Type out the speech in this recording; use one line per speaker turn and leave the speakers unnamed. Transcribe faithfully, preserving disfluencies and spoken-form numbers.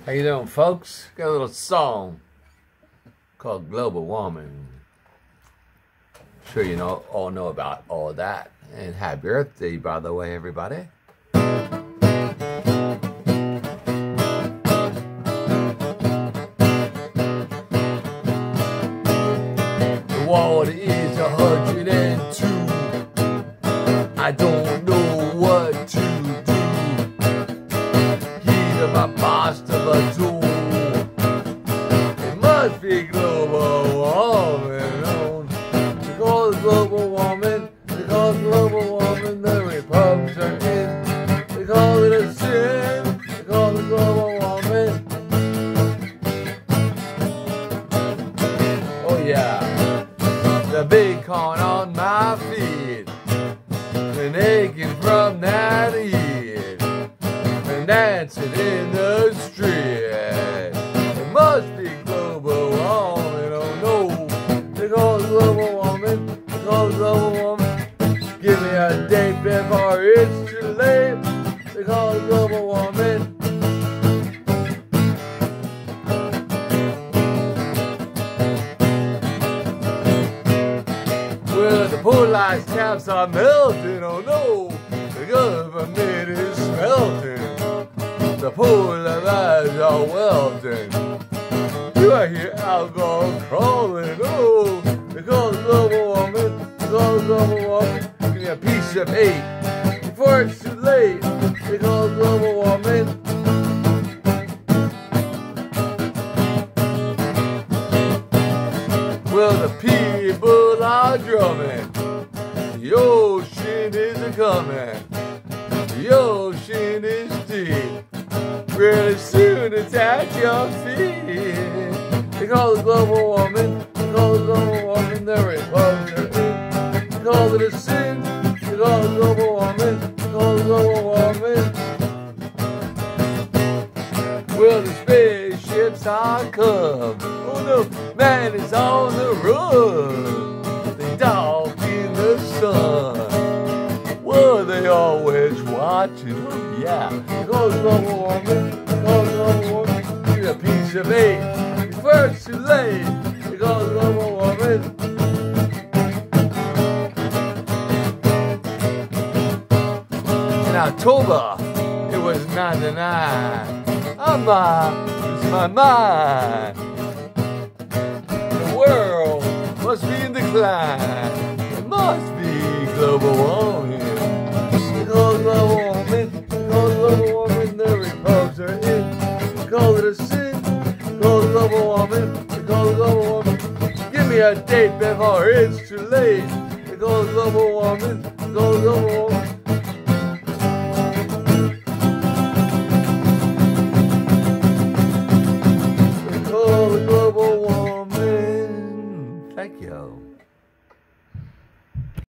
How you doing, folks? Got a little song called Global Warming. Sure you know all know about all that. And happy birthday, by the way, everybody. The world is a hundred and two. I don't know what to do. Heat of my pasta tool. It must be global warming. Because global warming, because global warming, the Republicans are in. They call it a sin. They call it global warming. Oh yeah, the big corn on my feet, and aching from that heat, and dancing in the street. It must be global warming. Oh no, they call it global warming. They call it global warming. Give me a date before it's too late. They call it global warming. Well, the polar ice caps are melting. Oh no, the government is smelting. The polar ice are welting. Do I hear alcohol crawling? Oh, they call it global warming. They call it global warming. Give me a piece of eight before it's too late. They call it global warming. Well, the people are drumming. The ocean is a-coming. The ocean is deep. Really soon it's at your feet. They call it global warming. They call it global warming. The Republicans are in. They call it a sin. They call it global warming. They call it global warming. Well, the spaceships are come. Oh no, man is on the run. They dog in the sun. Well, they always watching. Oh yeah, they call it global warming. They call it global warming. Give me a piece of eight before it's too late. They call it global warming. In October, it was ninety-nine. I'm uh, losing my mind. The world must be in decline. It must be global warming. They call it global warming. They call it global warming. The Republicans are in. They call it a sin. They call it global warming. They call it global warming. Give me a date before it's too late. They call it global warming. They call it global warming. Global warming. Thank you.